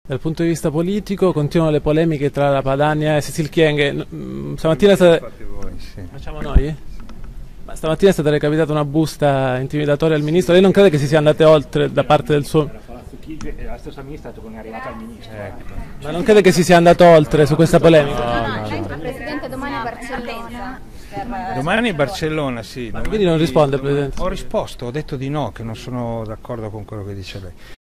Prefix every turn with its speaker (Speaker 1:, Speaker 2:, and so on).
Speaker 1: Dal punto di vista politico continuano le polemiche tra la Padania e Cecil Kyenge. Stamattina è stata... Facciamo noi? Ma stamattina è stata recapitata una busta intimidatoria al ministro. Lei non crede che si sia andate oltre da parte del suo...
Speaker 2: La stessa ministra ha detto che non è arrivata al ministro.
Speaker 1: Ma non crede che si sia andato oltre su questa polemica?
Speaker 3: Presidente, domani a Barcellona.
Speaker 4: Domani a Barcellona, sì.
Speaker 1: Quindi non risponde, Presidente?
Speaker 4: Ho risposto, ho detto di no, che non sono d'accordo con quello che dice lei.